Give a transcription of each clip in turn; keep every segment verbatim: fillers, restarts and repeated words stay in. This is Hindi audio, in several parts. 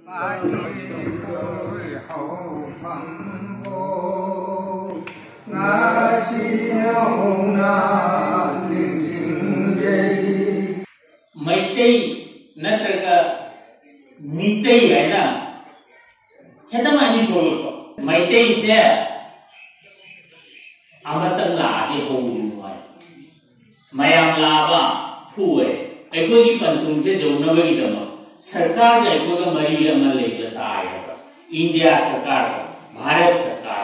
मैतई नत्रगा मीतई है ना हेतम आनी थोलो मैतई से अमतम लादे होऊनुवाय मयाम लाबा फुए एको की पंतुम से जौनबगी दम सरकार का एको का मरी लमन लेकर आएगा इंडिया सरकार भारत सरकार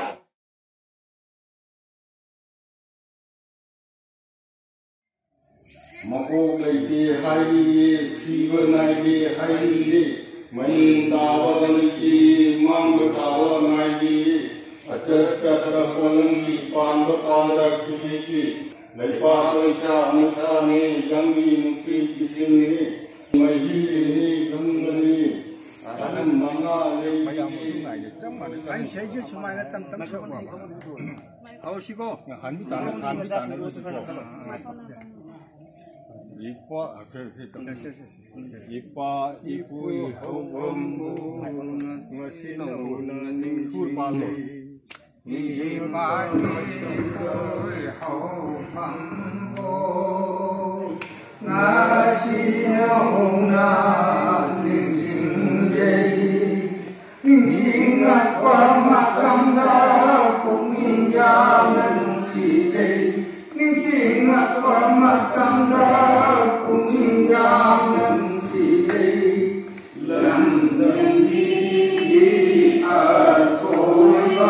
मको लेके हाइली सीवनाइली हाइली मनिंदावदन की मांग तावनाइली अचकतर पलंगी पांव पांवरा खिली लैपा पैसा मुसाने गंगी नुसी किसिने महिने गंगने अहम मंगा ले आई सही सुमायना तम तम सब और सिको खान भी ताना खान भी ताना रोज खाना इक्वा इक्वा इक्वी होम मसीनो निंगफुर पालो नि मानी कोई हो फंगो नासीनो ना निंजिंगे निंजिंगा पमाकंगा कुमिंगा नंसीजे निंजिंगा पमाकंगा कुमिंगा नंसीजे लंदन की आथोया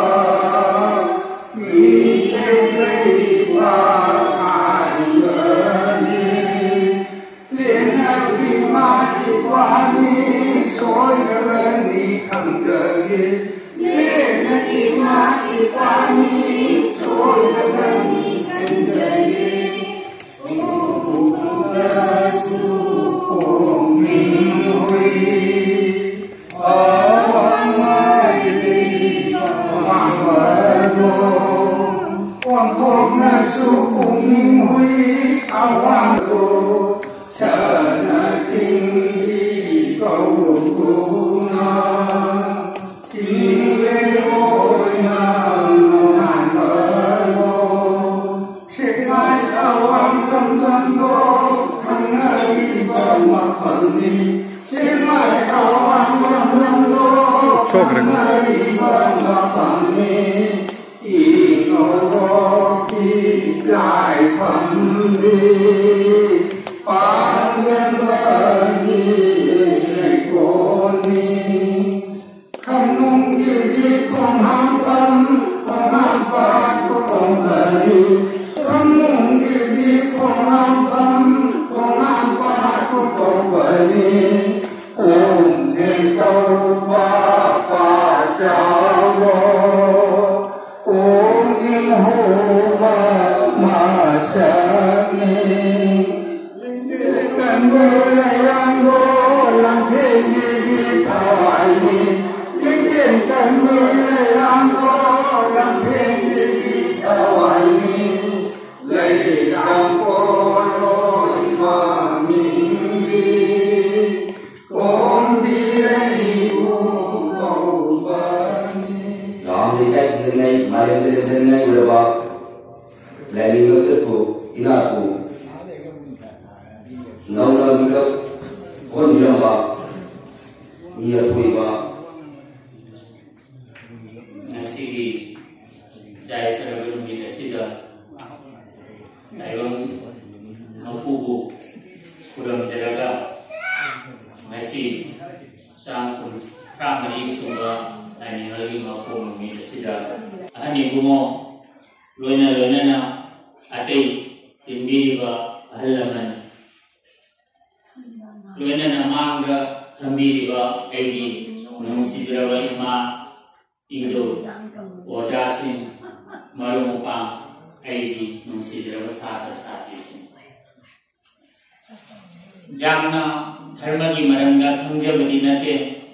जामना धर्म की मरंगा खंजबदी नते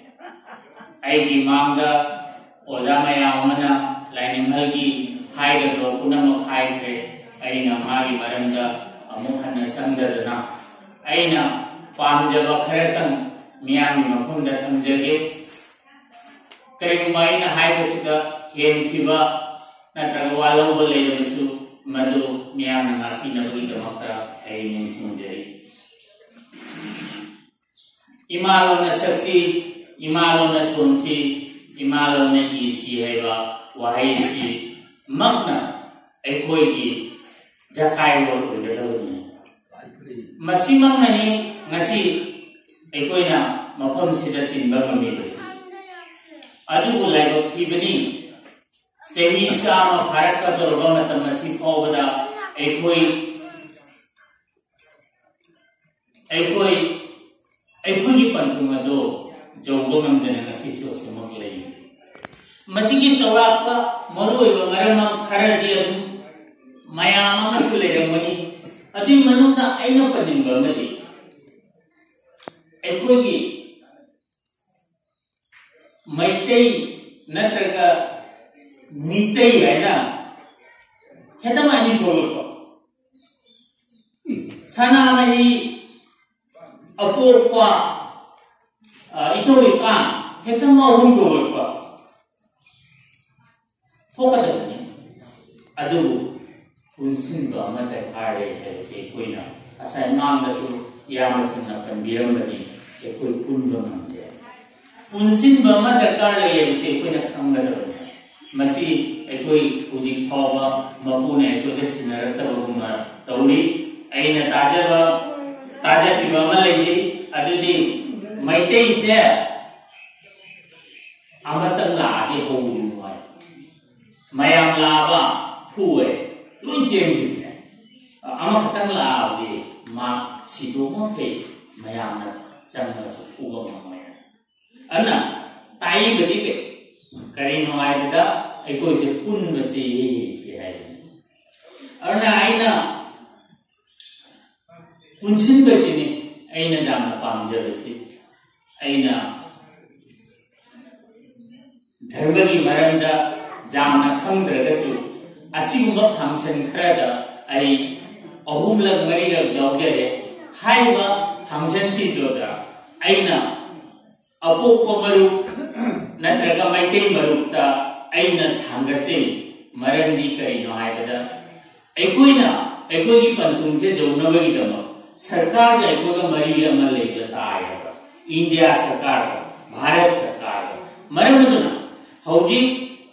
ऐगी मांगा ओजा मयामना लाइनिमल की हाइगदो पुनमक हाइग्रे ऐना मागी मरंगा अमुखन संददना ऐना पामजब खरतंग मियामी मफुंदा थमजगे करिंगमाइन हाइबसिदा हेनखिबा नत्रग वालौब लेरबसु मधु मियामी नापिनबगी दमकता है निसिंजरी इमालोना सक्सी इमालोना सोंची इमालोना इसी हैबा वाहिसी मग्ना एकोइगी जकाय रोल ओइगदबनी मसिमंगनी ngasi एकोइना मफम सिदा तिनबा ममीबसि अदुबु लाइबक थिबनी सही साम भारत का दरबा मतम मसि फावदा एकोइ एकोइ एकोइ पंथुंग अदो जौबो ngमदना ngasi सोसमक लई मसिगी सौरापा मरुइबा मरम खरदि अदु मयाम अमसु लेरमनी अदि मनुदा अइना पनिंबा मदि एकोइगी मैतई नत्रगा मीतई है ना हेतम अनि थोलको सनामही अपोपा इतोइका हेतम अहुम थोलको थोकदबनी अदु उनसिंगा मते हारे है से कोइना असाय नामदसु यामसिंना पंबिरमबनी एकोइ पुनबा मंदे पुनसिंबा मा दरकार लय से कोइना खंगदबनी मसी एकोइ हुजिक फावबा मपुने एकोइ दसिनरतबगुमा तौरी अइना ताजबा ताजतिबा मा लयजे अदुदि मैतै से अमतंग लादे होउनुवाय मयाम लाबा फुए लुजेमि अमतंग लादे मा सिदोमो के मयामना चंगा सु फुबा मय अना ताई बदि के करिनो आइदा एकोइ से पुनबसि के है अना आइना पुनसिनबसिनि अइना जामना पामजबसि अइना धर्मगी मरंदा जामना खंगद्रगसु असिगुंबा फंक्शन खरदा आई अहुमलक मरीरक जावजरे हाइबा फंक्शन सिदोदा अइना अपोपो मरु नत्रगा मैतै मरुक्ता अइना थांगचे मरंदी करिनो हाइबदा एकोइना एकोइगी पंतुंगसे जौनबगिदम सरकार गा एकोगा मरी अमा लेबा तायबा इंडिया सरकार भारत सरकार मरमदुना हौजी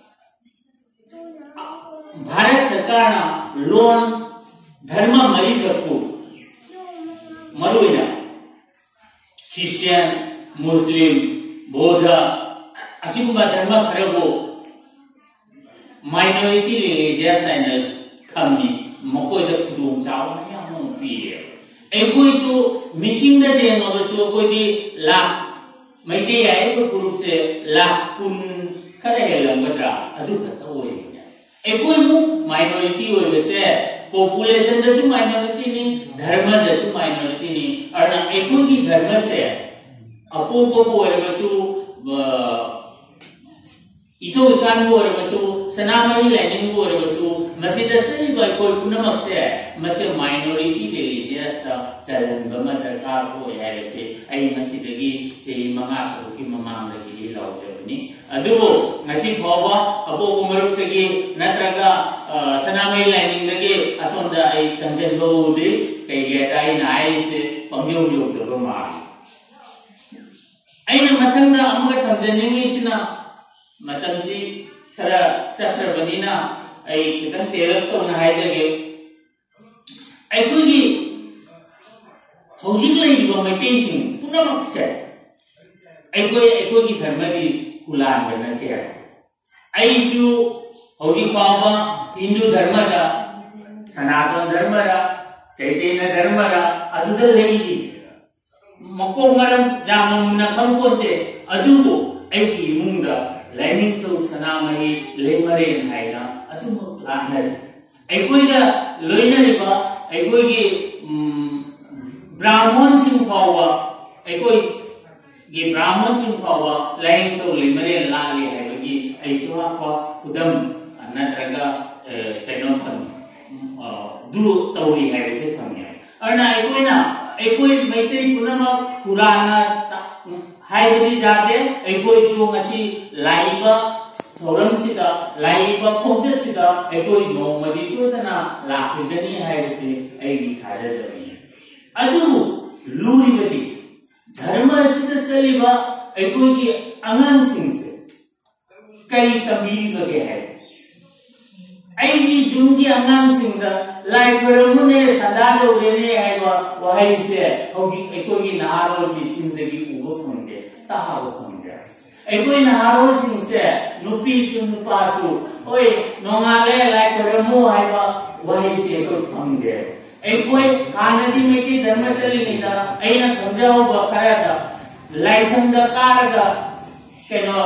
भारत सरकार लोन धर्म मरी कपू मरुइना क्रिश्चियन मुस्लिम बौद्ध असिगुंबा धर्म खरबो माइनॉरिटी रिलीजियस आइना खमनी मकोइदा खुदुम चाव याम पिए एकोइसु मिसिंग द जेंगबसु कोइदी लाख मैते याय को ग्रुप से लाख कुन खरे हेलंगद्रा अदु खता ओइने एकोइमु माइनॉरिटी ओइबसे पॉपुलेशन दसु माइनॉरिटी नि धर्म दसु माइनॉरिटी नि अरना एकोइगी धर्म से अपोपो ओइबसु इतो इकान ओइबसु सनामई लाइनिंग ओइबसु मसिदा चलिबा कोइ पुनमक से मसे माइनॉरिटी रिलीजियस ता चलन बम दरकार हो यारसे आई मसिदगी से मंगा की ममांग लगी लाउजबनी अदुबो ngasi फावबा अपोपो मरुक्तगी नत्रगा सनामई लाइनिंग लगे असोंदा आई संजन बौद्री कई गाय नाय से पंग्यो योगदब मार आई मथंदा अमग थमजनिंगिसिना मतमसी खरा चक्रबनिना आई कितन तेलक तो नहायजगे अखोगी हौजिक लैबा मैतेसिंग पुनमक से अखोई अखोगी धर्मदी हुलान बनते आइसु हौजिक पावबा हिंदू धर्मदा सनातन धर्मरा चैतन्य धर्मरा अदुदा लैली मको मरम जामुना खंपोते अदुबो अखी इमुंगदा लाइनिंग तो सनामही लेमरेन हाइना अदुमक लानर अखोइदा लोइनरिबा अखोइगी ब्राह्मण सिंह फावबा अखोइ गे ब्राह्मण सिंह फावबा लाइनिंग तो लेमरेन लाले हाइबगी अइचुआपा खुदम नत्रगा कैनो फन दु तौरी हाइबसे फंगे अरना अखोइना अखोइ मैतै पुनमक पुराना हाइबदी जाते एकोई जो ngasi लाइबा थौरमसिदा लाइबा खोंजसिदा एकोई नोमदि सोदना लाखिदनी हाइबसि एगी थाजजनि अदुबु लुरिबदि धर्म सिदा चलिबा एकोई की अंगांग सिंगसे कई तमीबगे है ऐगी जुंगी अंगांग सिंगदा लाई करमुने सदा लोलेने है वही से होगी एकोई की नारोल की जिंदगी उबो फंगे ताहाबो फंगे एकोई नारोल सिंगसे नुपी सिंग नुपासु ओए नोंगाले लाई करमु है वही से एकोई फंगे एकोई हानदी में की धर्म चली नहीं था ऐना समझाओ बखरादा लाइसेंस दा कारगा केनो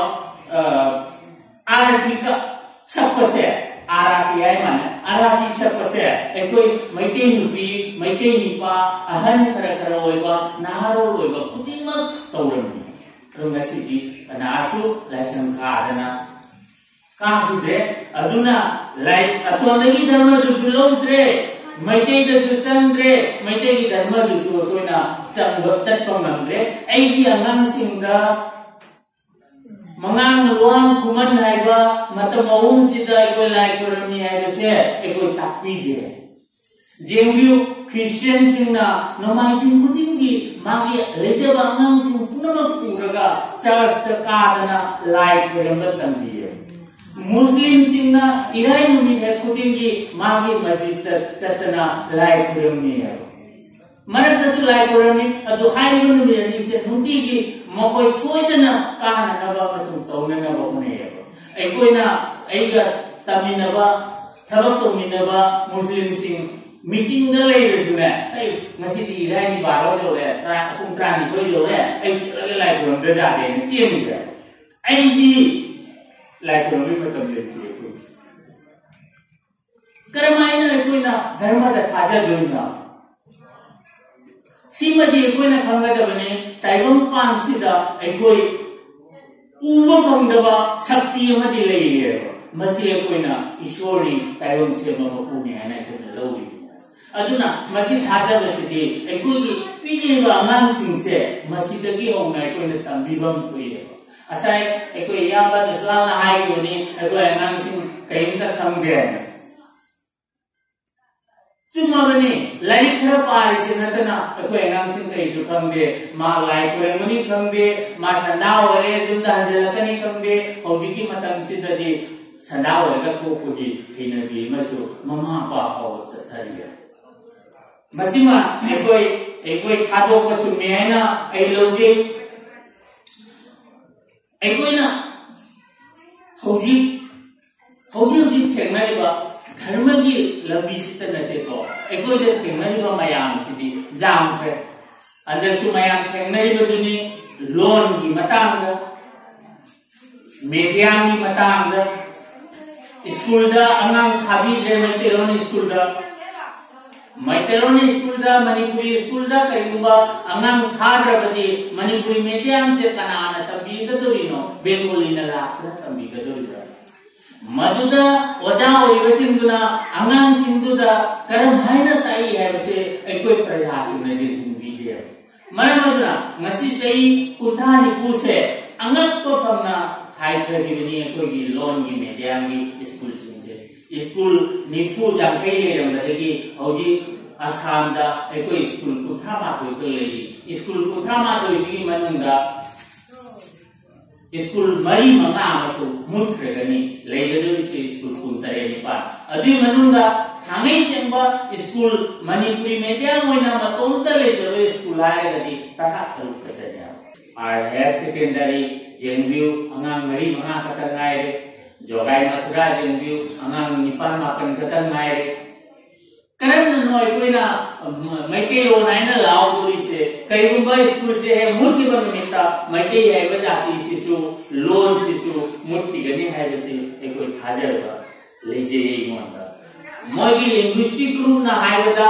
आरती का सबसे आरती है माने आरती सबसे एकोई मैते नुपी मैते निपा अहन खरा खरा ओइबा नारो ओइबा खुदिमक तौरमि रंगसिदि नासु लाइसेंस कादना काहिद्रे अदुना लाई असोनगी धर्म दुसु लौद्रे मैते दसु चंद्रे मैते की धर्म दुसु कोइना चंग चटपा ngамद्रे एगी अंगांग सिंगदा मंगांग लुआंग कुमन हाइबा मतम अहुम सिदा एकोई लाई करमि हाइबसे एकोई ताकपीदे जेंबिउ क्रिश्चियन सिंगना नोमाइजिंग खुदिंगी मागी लेजब अंगांग सिंग पुनमक पुरगा चर्च त कादना लाई करम तंबिए मुस्लिम सिंगना इराई नुमी है खुदिंगी मागी मस्जिद चतना लाई करमि है मरद दसु लाई करमि अदु हाइबु नुमी अनि से नुती की मकोई सोइदना काना नबा मसुम तौना नबा उने है एकोइना एगा तमिनबा थबक तोमिनबा मुस्लिम सिंग मीटिंग द लेरसुने ए ngasidi irai ni baro jo le tra apung tra ni thoi jo le ai lai kuram da ja de ni chiem ni ai di lai kuram bi matam le ti ko karamaina koina dharma da thaja doina simadi koina khanga da bane taibam pan sida ai koi uwa khangdaba shakti amadi lei ye masi koina ishori taibam se ma pu ni ana ko lawi अदुना मसी थाजा बसिदि एकोई पिलिबा अंगांग सिंगसे मसीदगी होंगाय कोने तंबिबम तुये असाय एकोई याबा दसलाल हाय कोनी एकोई अंगांग सिंग कइंता खंगे चुमाबनी लाई खरा पारिसे नतना एकोई अंगांग सिंग कइसु खंगे मा लाई कोरेमनी खंगे मा सनावरे जुंदा हजलतनी खंगे हौजिकी मतम सिददि सनावरगा थोपुगी हिनबि मसु ममा पा हो चथरिया मसीमा एकोई एकोई खादो पचु मेना ए लोजे एकोई ना हौजी हौजी हौजी थेंगनारिबा धर्म की लंबी सित नते तो एकोई दे थेंगनारिबा मयाम सिदि जामखे अंदर सु मयाम थेंगनारिबा दुनी लोन की मतांग मीडिया की मतांग स्कूल दा अंगाम खाबी दे मते लोन स्कूल दा मैतेरोन स्कूल दा मणिपुरी स्कूल दा करिबा अंगाम खाद्रबदी मणिपुरी मीडियम से कनाना तबी गदोरिनो बेंगोली न लाखना तबी गदोरिनो मदुदा ओजा ओइबसिंदुना अंगाम सिंदुदा करम हाइना ताई है बसे एकोई प्रयास न जिन वीडियो मरमदना मसी सही कुथा निपु से अंगक को पमना हाई थगिबनी एकोई लोन की मीडियम की स्कूल से स्कूल निपु जांखै लेरमदगी हौजी आसाम दा एकोई स्कूल कुथा माथोय को लेई स्कूल कुथा माथोय सिगी मनुंगा स्कूल मरी मंगा आमसु मुथ्रेगनी लेगदुरि से स्कूल कुंतरे निपा अदि मनुंगा थांगै सेंबा स्कूल मणिपुरी मीडियम मोइना मतोंता लेजरो स्कूल आयगदी तहा तरुकदया आर हायर सेकेंडरी जेंबिउ अंगांग मरी मंगा खतंगाय जोगाई मथुरा जेंबिउ अंगांग निपान मापन खतंगाय करन नोय कोइना मैके रोनाइना लाव दुरी से कईगुंबा स्कूल से है मूर्ति बनमिता मैके है बजाती शिशु लोन शिशु मूर्ति गनी है बसे ए कोई थाजरबा लेजे ये मोंदा मोगी लिंग्विस्टिक ग्रुप ना हायदा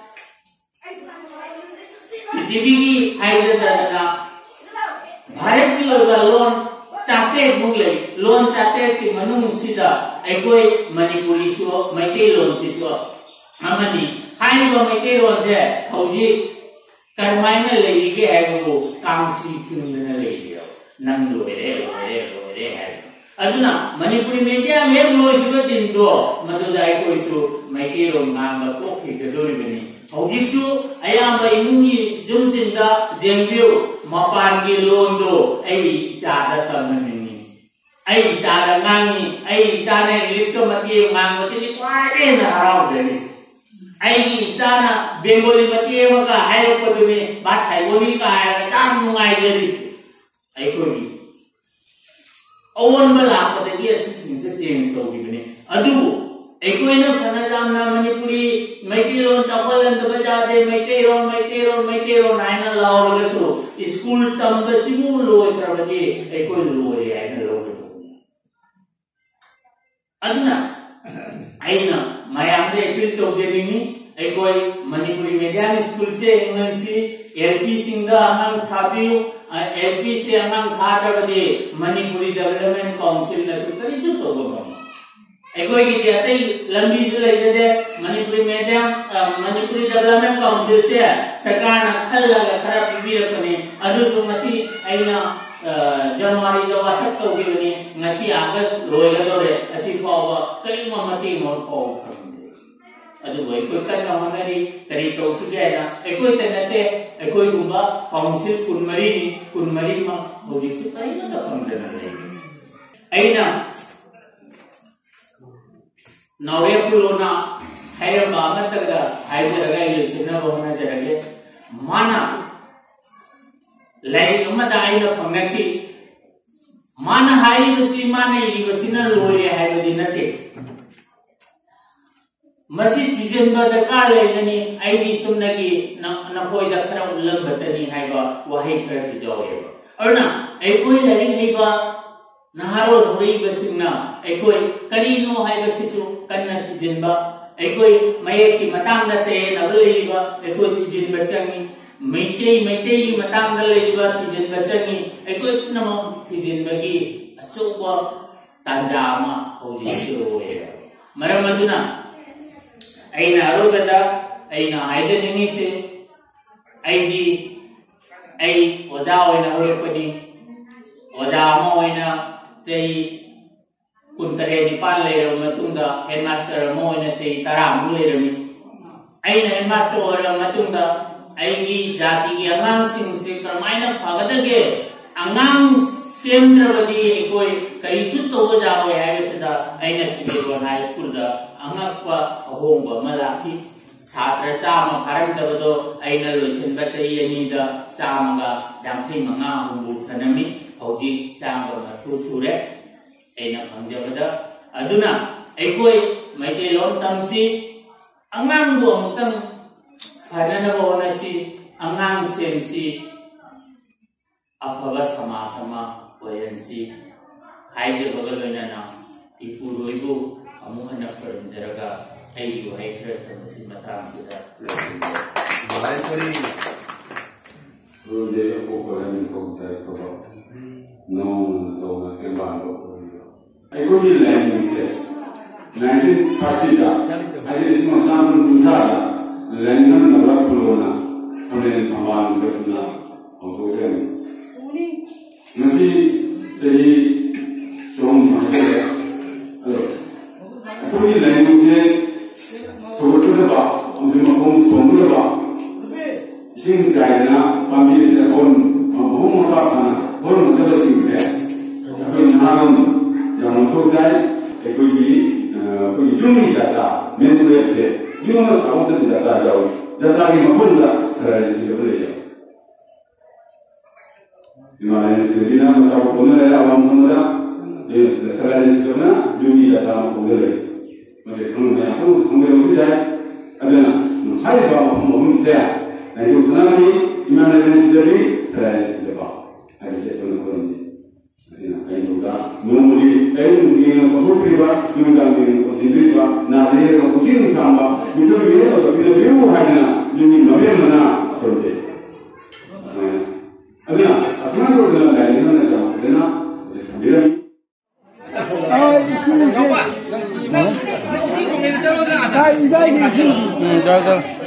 पृथ्वी की हायदा ना भारत की लोन चाहते मुगले लोन चाहते कि मनुंग सिदा ए कोई मणिपुरी सो मैके लोन सिसो अमनी हाइबो मैके लोन से हौजी करमाइना लेगे है वो कांसी किंगना लेगे नंग लोरे लोरे लोरे है अदुना मणिपुरी मीडिया में लोइबा दिन दो मदुदाई कोइसु मैकेरो नांगा तोखे गदोरिबनी हौजिसु अयामा इमुनी जुमचिंदा जेंबियो मपानगी लोंदो ऐ इचादा तमनिनी ऐ इचादा ngangi ऐ इचाने इंग्लिश को मतिए ngango चिनि क्वाडे न हराव जनी ऐ इचाना बेंगोली मतिए मका हायो पदुमे बात हाइगोनी का हायगा जाम नुंगाई जनी ऐ कोई अवन में लापदगी असिसिंग से चेंज तौगिबने अदु एकोइना फनाजामना मणिपुरी मैतेलोन चपलन दबजादे मैतेरोन मैतेरोन मैतेरोन आइना लावरगसो स्कूल तंबसिमु लोयत्रबदे एकोइ लोय आइना लोगदो अदुना आइना मयामदे अपील तौजेनिनी एकोइ मणिपुरी मीडियम स्कूल से इंगनसी एलपी सिंगा अंगम थाबियु एलपी से अंगम थाद्रबदे मणिपुरी डेवलपमेंट काउंसिल नसु करिसु तौगम एकोई की दियाते लंबी जो लेजदे Manipuri medium Manipuri development council से सरकार न खल्लगा खरा पिबिरकने अदुसु मसी आइना जनवरी दो वासक तौगिबनी ngasi अगस्त लोयगदोरे असि फावबा करिमा मति मोर फाव अदु वै कोई कन्ना होनरी करी तौसुगेना एकोई तनते एकोई गुबा काउंसिल कुनमरी कुनमरी मा होजिसु करिना तखमदना ले आइना नौरे पुलोना हैरबा मतरगा हाइजरगा इलेक्शन होना जरगे माना लाइक अमदा आइना फंगती माना हाई बसी माने इलिवसिना लोरे हाइबदि नते मसी चीजन बदकार लेनी आईडी सुनगी नकोई दखरा उल्लंघतनी हाइबा वही खर से जाओगे अरना एकोई लरी हाइबा नहारो होरी बसिंगना एकोई करीनो हाइबसिसु कन्ना थिजिनबा एकोई मये की मतांग से नबलेबा एकोई थिजिन बचंगी मैते मैते की मतांग लेबा थिजिन बचंगी एकोई नमो थिजिन बगी अचोबा तांजामा होजी सिरोए मरमदुना ऐना अरुबदा ऐना आइजनिनी से ऐदी ऐ ओजा ओइना होयपनी ओजा अमा ओइना सेई कुंतरे निपाल लेरो मतुंदा हेडमास्टर अमा ओइना सेई तरामु लेरमी ऐना हेडमास्टर ओइना मतुंदा ऐदी जाति की अंगांग सिंह से करमाइना फगदगे अंगांग सेमद्रबदी एकोई करिसु तो जाओ हाइबसिदा ऐना सिंगेबन हाई स्कूल दा अंगक्वा अहोंबा मलाकी छात्र चामा फारमदबदो ऐना लोइसनबा चही अनिदा चामगा जामथै मंगा हुंबु थनमी हौजी चामगा मथु सुरे ऐना फंजबदा अदुना एकोई मैतेलोन तमसी अंगांगबु अमुतंग फननबो होनसी अंगांग सेमसी अफबा समासमा वयनसी हाइजबगा लोइनाना इपुरोइबु अमुहना फरमजरगा ऐगु हाइखर तमसी मतांसिदा लाइफरी रोजे ओपरन कोताय कबा नो तोना केबानो एगुनि लैंग्वेज से nineteen thirty दा आई इसमें सामने दुधा लैंग्वेज नवरा पुलोना हमने कमान करना औसोरे नसी सही जों माजे कोई लैंग्वेज से छोटे बा उसे मकों सोंगे बा सिंग जायना पामी से कौन बहु मका खाना कौन मतलब सिंग से कोई नाम या मतलब जाए कोई कोई जुम्मी जाता मेरे से जुम्मा साउंड से जाता जाओ जाता कि मकों जा सराय से बोले जाओ इमारत से बिना मतलब कौन है आवाम समझा ये सराय से जो ना जुम्मी जाता मकों ले मुझे कौन है आपको हमें उसे जाए अदना हाय बाबा हम उनसे नहीं उसना नहीं इमारत से जरी सराय से जबा ऐसे कौन कौन जी सीना कहीं होगा नोमुली ऐन मुझे को थोपरीबा नुंगा में को सिंदरीबा नादे को चिन सांबा मिथुन में और बिना बिउ हाइना जुम्मी नवे मना करोगे अदना असमान को ना लाइन ना जाओ देना मेरा जाओ जाओ